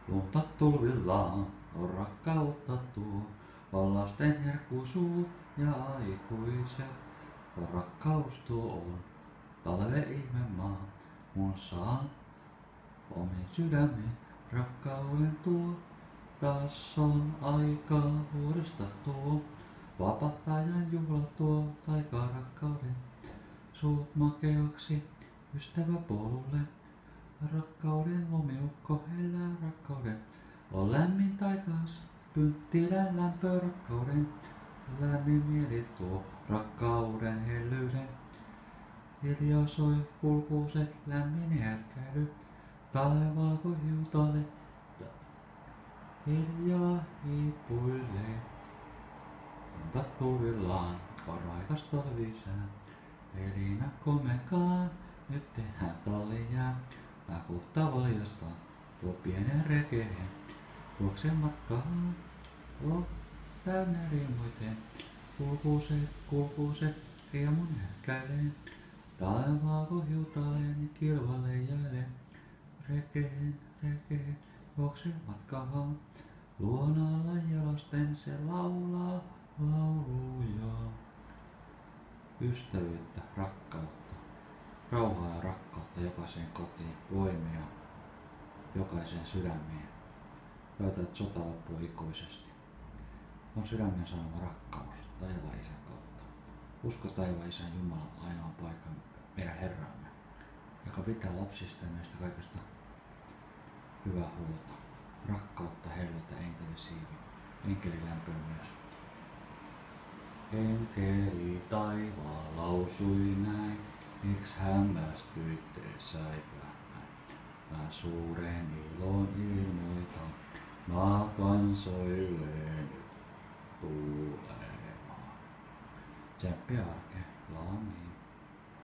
Lunta tulvillaan on rakkautta tuo, on lasten herkkusuut ja aikuiset. Rakkaus tuo on talve ihme maa, mun saan omin sydämin rakkauden tuo. Taas on aikaa vuodesta tuo, vapahtajan juhla tuo taikaa rakkauden. Suut makeaksi ystävä polulle, rakkauden lumiukko hellää rakkauden. On lämmin taivaas, kynttilän lämpö rakkauden. Lämmin mieli tuo rakkauden hellyyden. Hiljaa soi kulkuiset lämmin helkäily. Talven valkohiutale hiljaa hiipuilee. Lunta tulvillaan on raikas talvisää. Elina komekaan, nyt tehdään tallia. Mä kohta valjastan tuo pienen rekeen. Juoksen matkaan, täynnä riemuiten. Kulkuiset, riemun härkäilee. Talvaa kohjutaleen, kilvalle jäälle. Rekeen, juoksen matkaan. Luonalla jalosten se laulaa lauluja. Ystävyyttä, rakkautta, rauhaa ja rakkautta jokaiseen kotiin, voimia jokaiseen sydämeen. Löytää, että sota loppuu ikuisesti. On sydämen sanoma rakkaus taivaan isän kautta. Usko taivaan isän Jumalan ainoan paikan, meidän Herramme, joka pitää lapsista ja meistä kaikesta hyvää huolta. Rakkautta, hellyyttä, enkelisiivi, enkelilämpöä myös. Enkeli taivaan lausui näin, miks hämmästyitte säikähmään. Mä suuren ilon ilmoitan, maa kansoille nyt tulemaan. Tsemppiä arkeen, laamiin.